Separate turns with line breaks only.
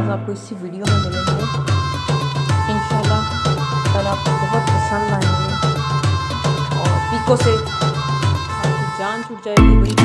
अंदाज आपको इसी वीडियो में मिलेंगे। इंशाल्लाह कल आपको बहुत पसंद आएंगे और पीको से आपकी जान छूट जाएगी।